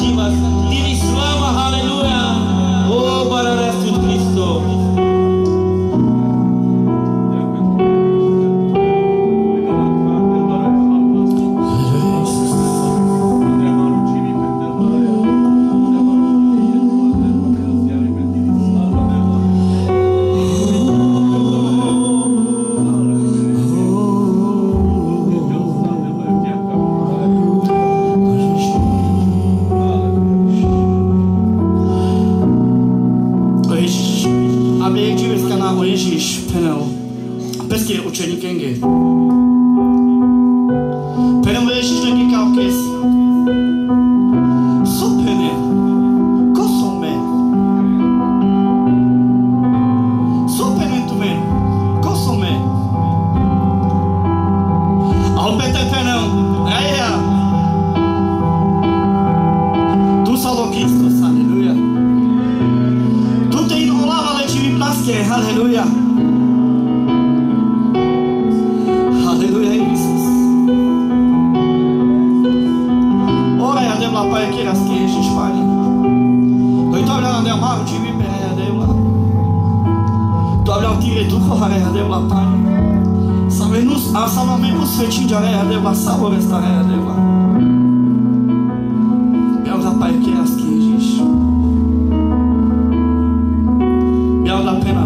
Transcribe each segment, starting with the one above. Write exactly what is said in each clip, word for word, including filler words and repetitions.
expectativas y disfrutamos, aleluya. Oh, para Jesucristo. Ucenicenge. Pero me Ježíš neříkal kes. Sopene. Kosome. Sopene tu men. Kosome. Albete penel. Eia. Tu salo Kristus. Aleluia. Tu te inolava lečivi plaske. Aleluia. Pai, que as queixas, Pai. Eu estou olhando a mar, o time é de lá. Estou olhando o tiro, tu corre de lá, Pai. Sabemos, a salvamento fetinho de areia de lá, salva esta areia de lá. Meu Pai, que as queixas. Meu da pena.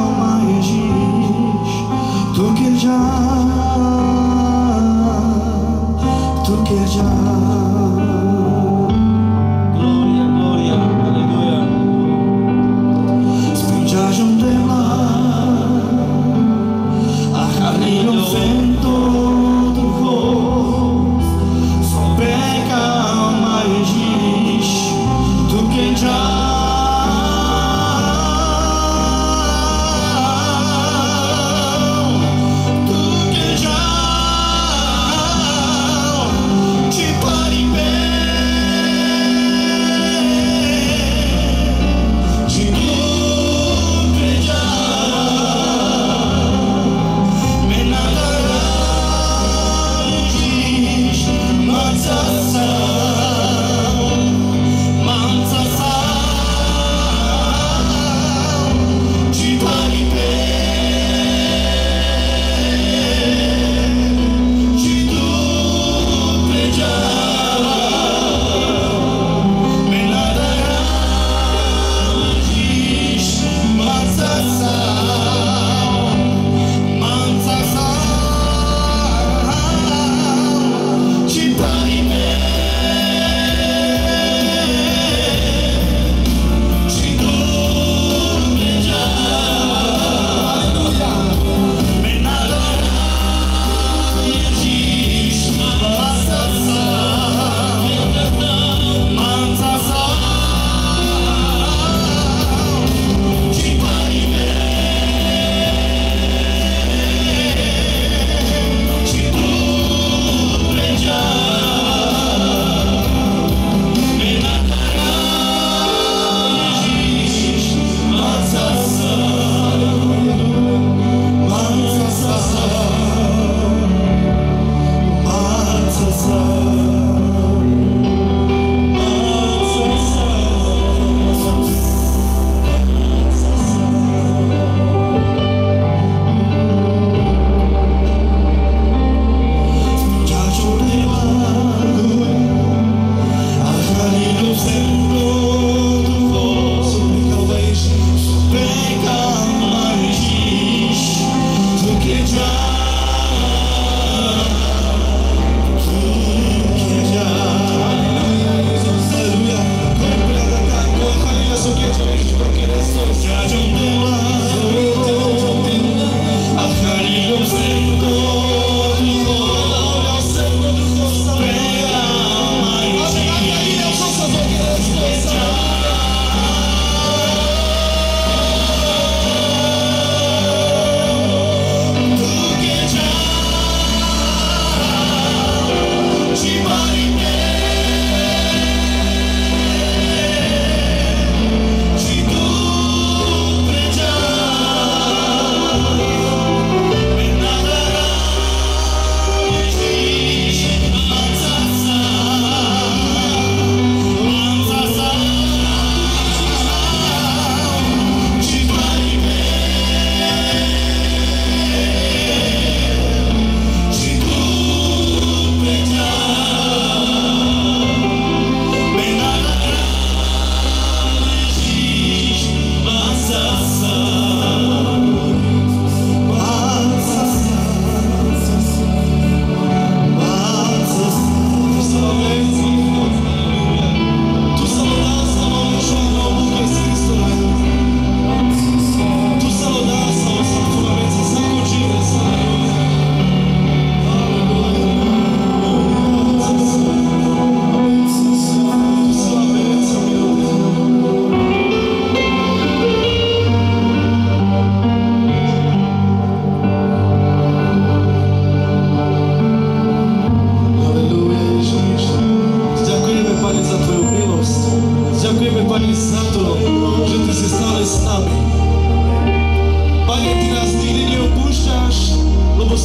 Tu que já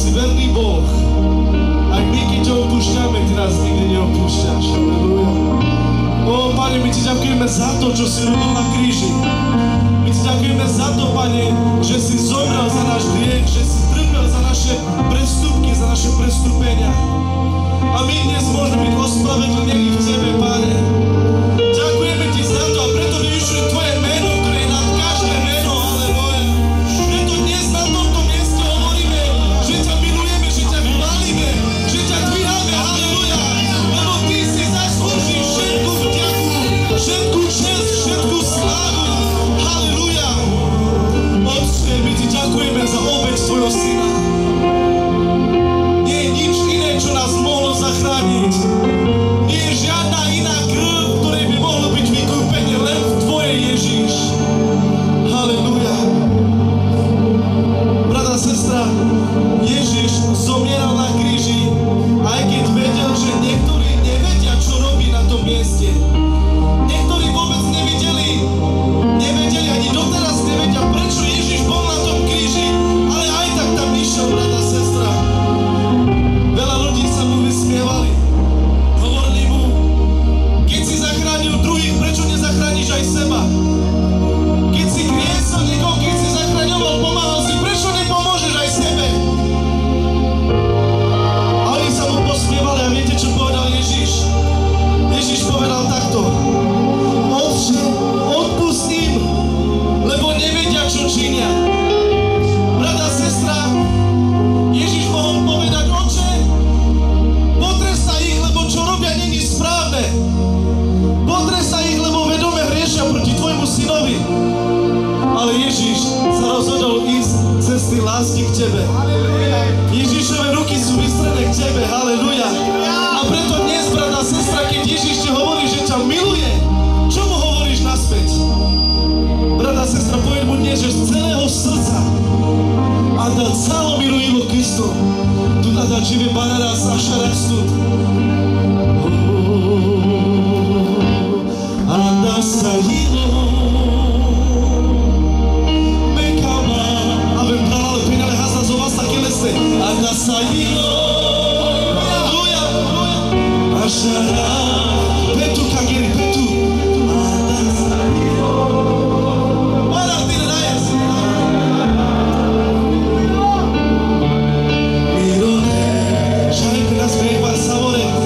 si verný Boh. Aj my, keď ťa opúšťame, ty nás nikdy neopúšťaš. Halleluja. Ó, Pane, my ti ďakujeme za to, čo si robil na kríži. My ti ďakujeme za to, Pane, že si zomrel za náš hriech, že si trpel za naše prestupky, za naše prestúpenia. A my dnes môžeme byť ospravedlnení v Tebe, Pane. Ďakujeme ti za to a preto vyvyšujem Tvoje meno, ktoré je nad každé meno, halleluja. Preto dnes na tomto mieste hovoríme, že ťa milujeme, že ťa chválime, že ťa dvíhame, halleluja. Lebo ty si zaslúžiš všetku vďaku, všetku česť, všetku slávu, halleluja. Otče, my ti ďakujeme za obeť Tvojho syna. Nie je nič iné, čo nás mohlo zachrániť. Nie je žiadna iná krv, ktorej by mohlo byť vykúpenie, len v Tvojej, Ježiš. Halleluja. Brat a sestra, Ježiš zomieral na kríži, aj keď vedel, že niektorí nevedia, čo robí na tom mieste. Niektorí vôbec nevideli, nevedeli, ani doteraz nevedia, prečo Ježiš bol na tom kríži, ale aj tak tam išiel, brat a sestra. Veľa ľudí sa mu vysmievali. Hovorili mu, keď si zachránil druhých, prečo nezachrániš aj seba? Keď si kriesol niekoho, keď si zachraňoval, pomáhal si, prečo nepomôžeš aj sebe? A oni sa mu posmievali a viete, čo povedal Ježiš? Ježiš povedal takto. Otče, odpusť im, lebo nevedia, čo činia. Brat a sestra, Ježiš mohol povedať, Otče, potrestaj ich, lebo čo robia, není správne. Potrestaj ich, lebo vedome hriešia proti Tvojmu synovi. Ale Ježiš sa rozhodol ísť cesty lásky k Tebe. Ježišove ruky sú vystrené k Tebe, halleluja. A preto dnes, brat a sestra, keď Ježiš ti hovorí, že ťa miluje, čo mu hovoríš naspäť? Brat a sestra, povedz mu dnes, že z celého srdca a da calo milujivo Kristo tu da žive barara Saša Rastut. A da sajilo Bekama Avem pravale penale hazda zovasta keleste. A da sajilo Aleluja Ašara Petu kageri petu. A da sajilo Para ti ne dajes. Mirone Šajte nas vejbar savore.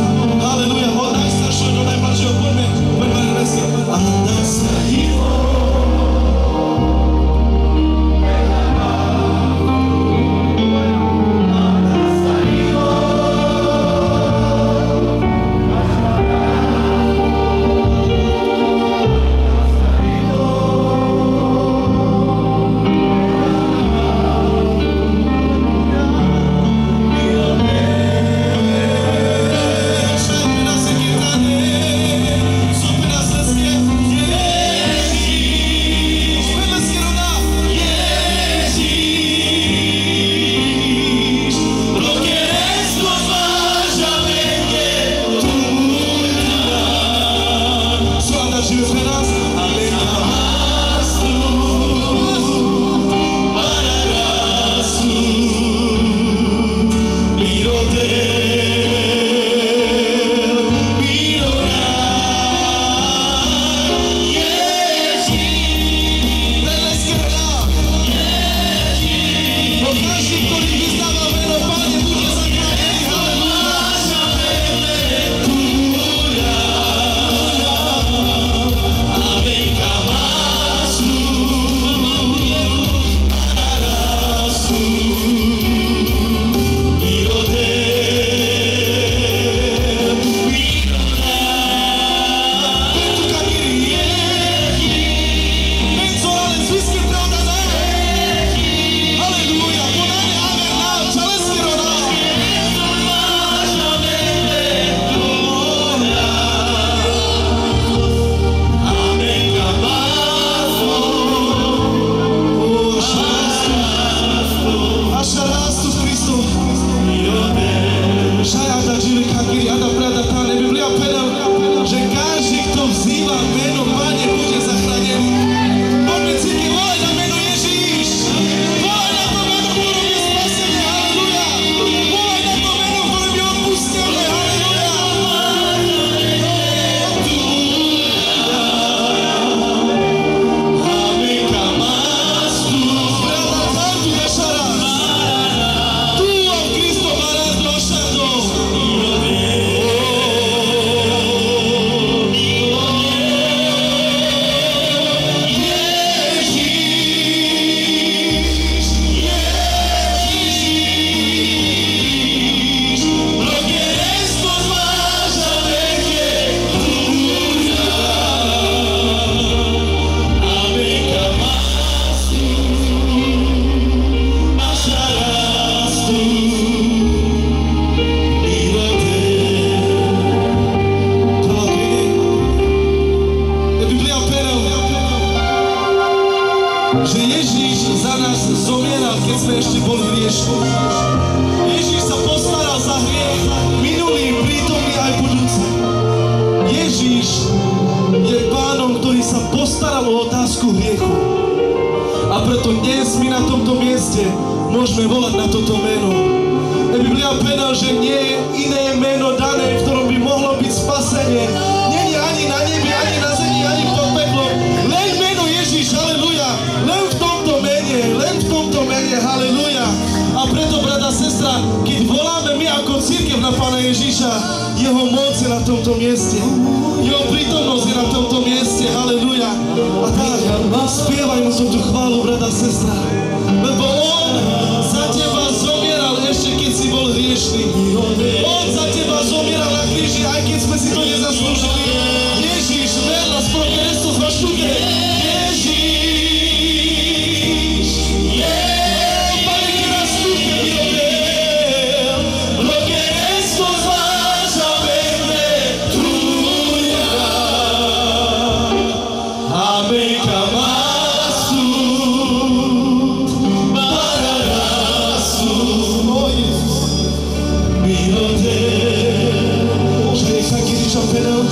že Ježíš za nás zomieral, keď sme ešte boli hriešni. Ježíš sa postaral za hriech, minulý, prítomný aj budúci. Ježíš je pánom, ktorý sa postaral o otázku hriechu. A preto dnes my na tomto mieste môžeme volať na toto meno. Biblia povedal, že nie je iné meno dané, v ktorom by mohlo byť spasenie. Nie je ani na nebi, ani na zemi, ani v tom peklo. Len meno Ježíš, halleluja. Len v tomto mene, len v tomto mene, halleluja. A preto, brata, sestra, keď voláme my ako cirkev na Pána Ježíša, jeho moc je na tomto mieste. Jeho prítomnosť je na tomto mieste, halleluja. A tak, spievaj mu tú chválu, brata, sestra. Lebo on za teba zomieral ešte, keď si bol hriešný. On za teba zomieral na kríži, aj keď sme si to nezaslúžili. Ježíš, verla, sporo Kristus, vaštúte. Ježíš, yeah, Pane, keď nás túžte vyrobil, lo que Kristus vas a verme, tuya. Amén, Kamasu, Bararasu, oh Jesús, vyrobil. Že nech sa Kiriča pedal,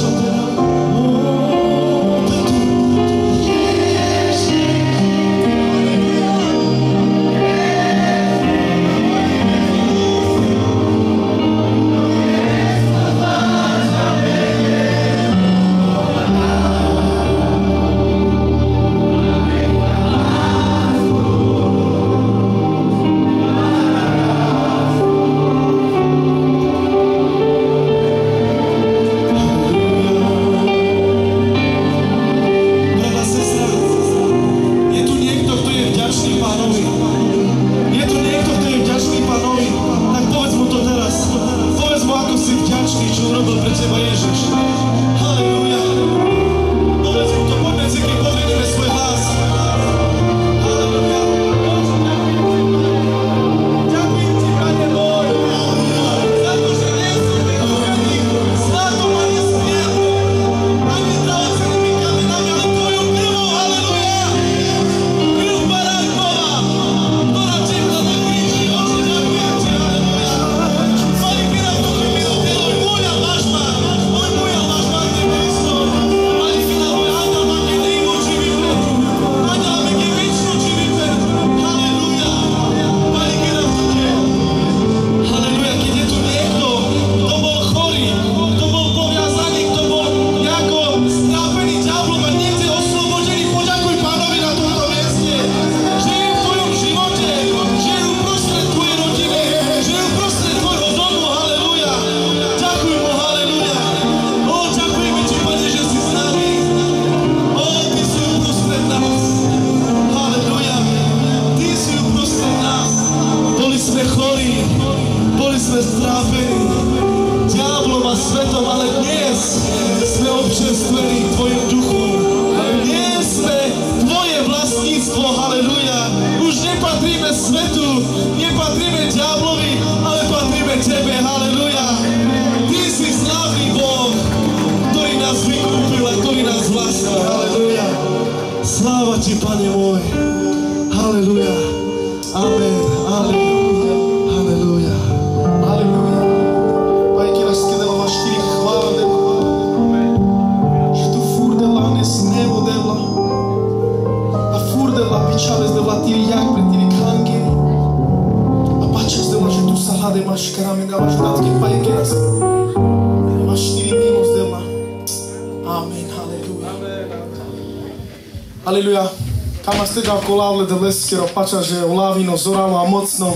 Aleluja. Kam ste ga kolavle da leskero pača že ulavino zoralo a mocno.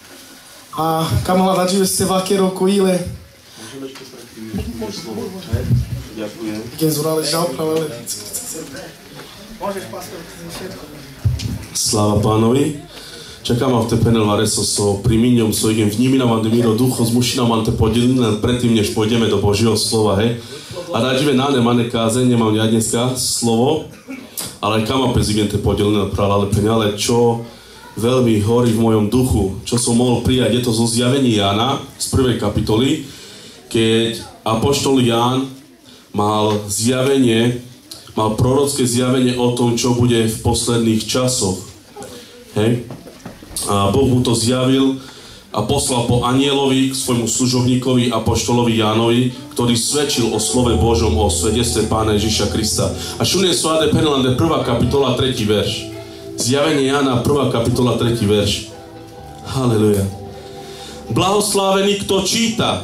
A kam hľadať žive ste vakero koile. Môžeme ešte sa tým slovo. Ďakujem. Keď zorali žalpravele. Môžeš, pastor, všetko. Sláva Pánovi. Čakám v te penel vareso so priminjom svojim vníminam ande miro ducho zmušinam ante podelina predtým, než pôjdeme do Božieho slova, hej. A radžive náne mane káze, nemám ja dneska slovo, ale kama prezigente podelina prala lepenia, ale čo veľmi horí v mojom duchu, čo som mohol prijať, je to zo zjavení Jána z prvej kapitoly, keď apoštol Ján mal zjavenie mal prorocké zjavenie o tom, čo bude v posledných časoch. Hej? A Boh mu to zjavil a poslal po anjelovi k svojmu služobníkovi apoštolovi Jánovi, ktorý svedčil o slove Božom, o svedectve Pána Ježiša Krista. A šunie sváde penelande prvá kapitola, tretí verš. Zjavenie Jána, prvá kapitola, tretí verš. Haleluja. Blahoslávený, kto číta,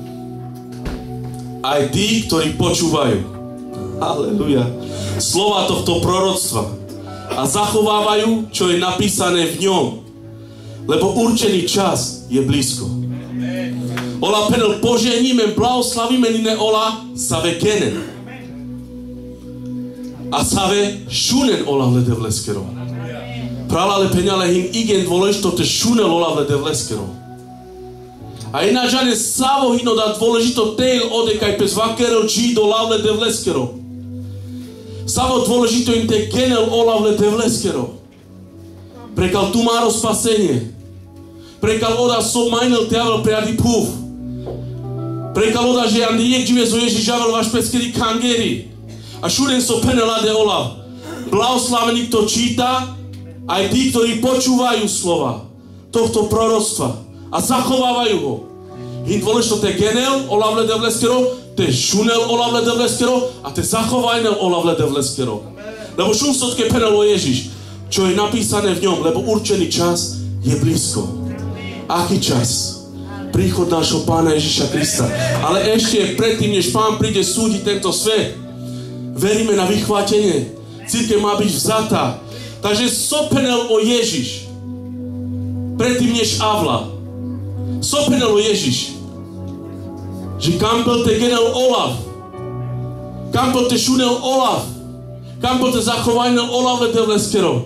aj tí, ktorí počúvajú. Haleluja. Slova tohto proroctva a zachovávajú, čo je napísané v ňom. Lebo určený čas je blízko. Ola penel poženíme, blahoslavíme nine ola save kenen. A save šunen ola vlede vleskero. Prala le penale hin igen dôležito te šunel ola vlede vleskero. A inačane savo hino da dôležito teil odekaj pes vakerel či do la vlede vleskero. Savo dôležito in te genel ola vlede vleskero. Prekal tu máro spasenie. Prekal oda so majnel teavel preadi puf. Prekal oda, že andi jek žive zo Ježiš žavel vaš peskeri kangeri. A šuren so penelade ola. Blahoslavený, kto číta, aj tí, ktorí počúvajú slova tohto proroctva a zachovávajú ho. Hin dôležito te genel ola vlede vleskero, te šunel ola vlede vleskero a te zachovajnel ola vlede vleskero. Lebo šun sotke penelo Ježiš, čo je napísané v ňom, lebo určený čas je blízko. Aký čas? Príchod nášho Pána Ježiša Krista. Ale ešte predtým, než Pán príde súdiť tento svet, veríme na vychvátenie. Cirkev má byť vzatá. Takže sopenel o Ježiš. Predtým, než Avla. Sopenel o Ježiš. Že kampel te genel Olav. Kampel te šunel Olav. Kampel te zachovajnel Olav lete vleskero.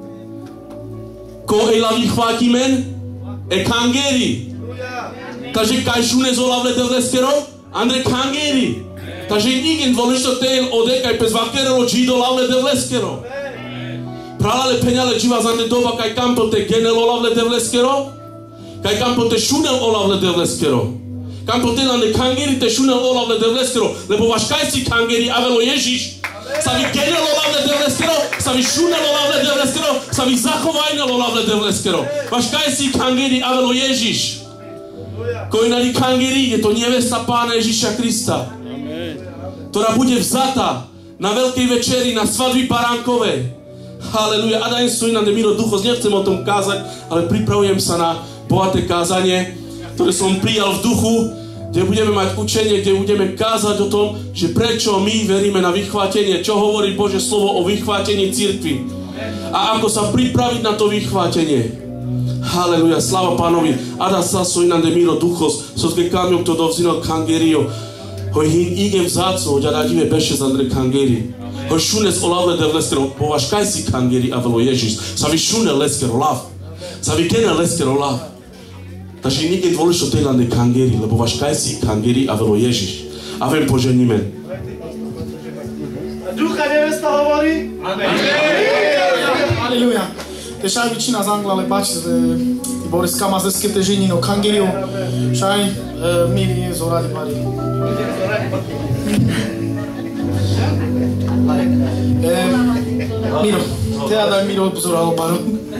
Ko ej la vychvátimen? E kangeri. Takže kaj šune zola vlede vleskero? Andre kangeri. Takže igen dôležito teil odekaj pes vakerelo čido la vlede vleskero. Pralale penjale čiva zande doba kaj kampel te genel ola vlede vleskero? Kaj kampel te šunel ola vlede vleskero? Kampel te lande kangeri te šunel ola vlede vleskero? Lebo vaš kaj si kangeri avelo Ježiš? Sa vi genel ola vlede vleskero? Sa vi šunel ola vlede vleskero? Sa vi zachovajnel ola vlede vleskero? Vaš kaj si kangeri avelo Ježiš? Kojnali kangeri, je to nevesta Pána Ježiša Krista, ktorá bude vzatá na veľkej večeri, na svadby baránkovej. Haleluja. A dajem svoj na demíro duchos, nechcem o tom kázať, ale pripravujem sa na bohaté kázanie, ktoré som prijal v duchu, kde budeme mať učenie, kde budeme kázať o tom, že prečo my veríme na vychvátenie, čo hovorí Božie slovo o vychvátení cirkvi a ako sa pripraviť na to vychvátenie. Haleluja, sláva Pánovi. Ada sa svoj na demíro duchos, sotke kamjom to dovzino kangerio. Hoj hin igen vzáco, ďa radíme beše z Andre kangeri. Hoj šunes olavle de vleskero, považ kaj si kangeri avelo Ježiš. Sa vi šune leskero lav. Sa vi kene leskero lav. Takže nikde dôležito tej lande kangeri, lebo vaš kaj si kangeri avelo Ježiš. A vem poženíme. Ducha nevesta hovorí? Amen. Aleluja. Teșai vicina z Angla le baci de Boris Kama ze skete ženino kangerio. Šaj miri zoradi mari. Miro, te da miro zoralo baro.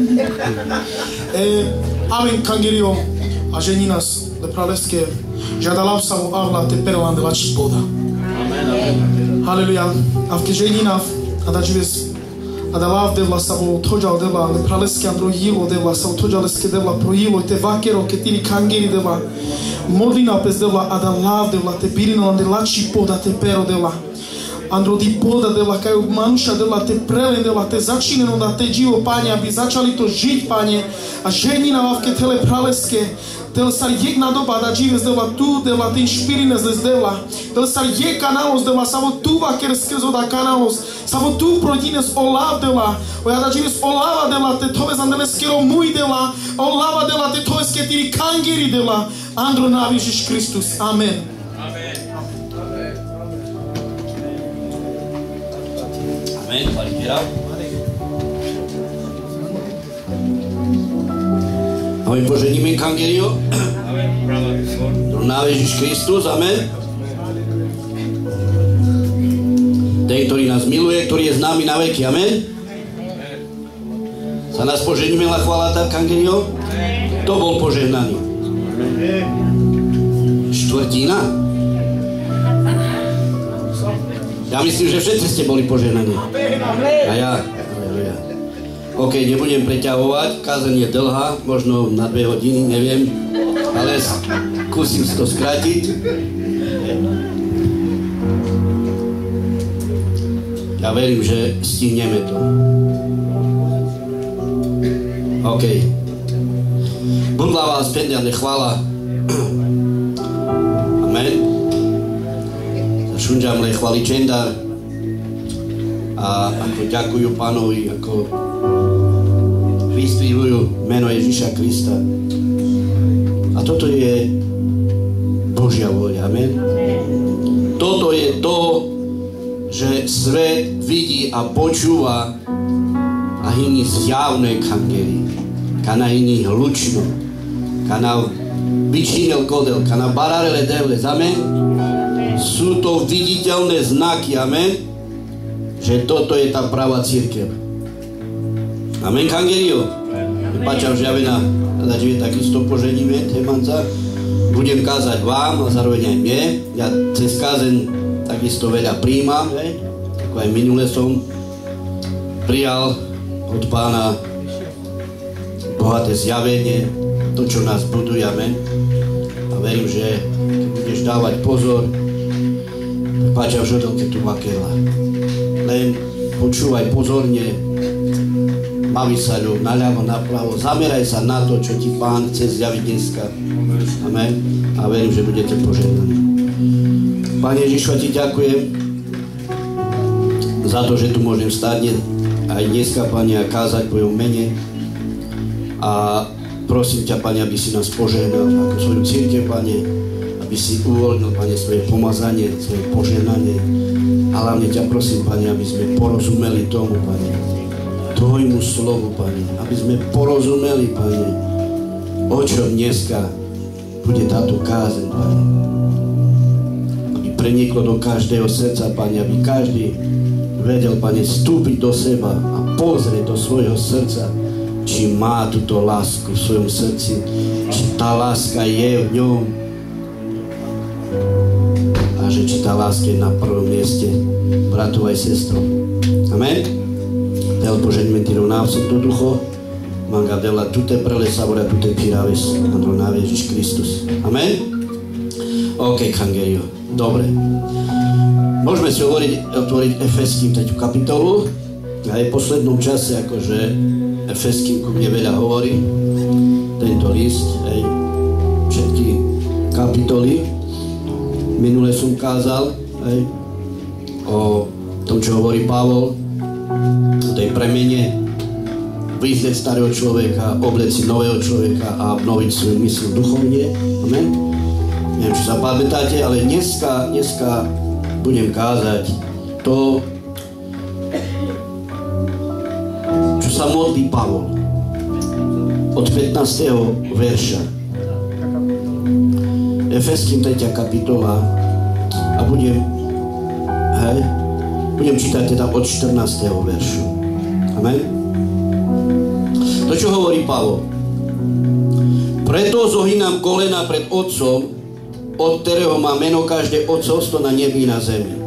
Amen kangerio a ženinas le praleske jadalav sa avla te perlan de la chipoda. Amen. Haleluja. A v ženina a da žives a da lav devla sa o tođal devla le praleske androjilo devla sa o tođaleske devla projilo te vakero ke tini kangeri devla modlina pes devla a da lav devla te birino ande lači poda te pero devla andro di poda devla kaj manuša devla te prelen devla te začineno da te živo panje aby začali to žiť panje a ženina lavke tele praleske Del sar jek na doba da žives devla tu devla te inšpirines des devla del sar jek kanalos devla savo tu vaker skrzo da kanalos savo tu prodines olav devla oja da žives olava devla te tove zandeleskero muj devla olava devla te tove sketiri kangeri devla andro na Ježiš Kristus. Amen. Amen. Amen. Amen. Amen. Poženíme kangerio. Na Ježiš Kristus. Amen. Te Ten, ktorý nás miluje, ktorý je s nami na veky. Amen? Sa nás požehníme, la chvála tak, Kangerio? To bol požehnaný. Štvrtina? Ja myslím, že všetci ste boli požehnaní. A ja? OK, nebudem preťahovať, kázeň je dlhá, možno na dve hodiny, neviem, ale skúsim si to skrátiť. Ja verím, že stihneme to. OK. Budla vás peniane chvála. Amen. Šunžam le chváli čendar. A ako ďakujú Pánovi, ako vyspívajú meno Ježiša Krista. A toto je Božia vôľa. Amen. Toto je to, že svet vidí a počúva a hini zjavné kangeli. Kana hini hlučno. Kana vyčinil kodel. Kana bararele devles. Amen. Sú to viditeľné znaky. Amen. Že toto je tá pravá církev. Amen, Kangerio. Pačam, že ja vena, že takisto poženíme Temanca. Budem kázať vám a zároveň aj mne. Ja cez kázeň takisto veľa príjmam, hej. Ako aj minule som prijal od Pána bohaté zjavenie, to, čo nás buduje. Amen. A verím, že keď budeš dávať pozor, tak pačam, že keď tu vakela. Len počúvaj pozorne, baví sa ľub, naľavo, napravo, zameraj sa na to, čo ti Pán chce zjaviť dneska. Amen. A verím, že budete požehnaní. Pane Ježišu, ti ďakujem za to, že tu môžem stáť aj dneska, Pane, a kázať v tvojom mene. A prosím ťa, Pane, aby si nás požehnal ako svoju cirkev, Pane, aby si uvoľnil, Pane, svoje pomazanie, svoje požehnanie. A hlavne ťa prosím, Pane, aby sme porozumeli tomu, Pane, tvojmu slovu, Pane, aby sme porozumeli, Pane, o čom dneska bude táto kázeň, Pane. Aby preniklo do každého srdca, Pane, aby každý vedel, Pane, vstúpiť do seba a pozrieť do svojho srdca, či má túto lásku v svojom srdci, či tá láska je v ňom, a že či tá láska je na prvom mieste bratu aj sestru. Amen. Del požeňme ti rovnávcom do ducho, manga dela tutte prele savora tutte piraves, andronave Ježiš Kristus. Amen. OK, Kangerio. Dobre. Môžeme si hovoriť, otvoriť Efeským tretiu kapitolu. Aj v poslednom čase, akože Efeským ku mne veľa hovorí. Tento list, aj všetky kapitoly. Minule som kázal aj o tom, čo hovorí Pavol, o tej premene, vyzleť starého človeka, obleci nového človeka a obnoviť svoju mysl duchovne. Amen. Neviem, či sa pamätáte, ale dneska, dneska budem kázať to, čo sa modlí Pavol od pätnásteho verša. Efeským tretia kapitola a budem hej, budem čítať teda od štrnásteho veršu. Amen. To, čo hovorí Pavol. Preto zohynám kolena pred Otcom, od ktorého má meno každé otcovstvo na nebi i na zemi.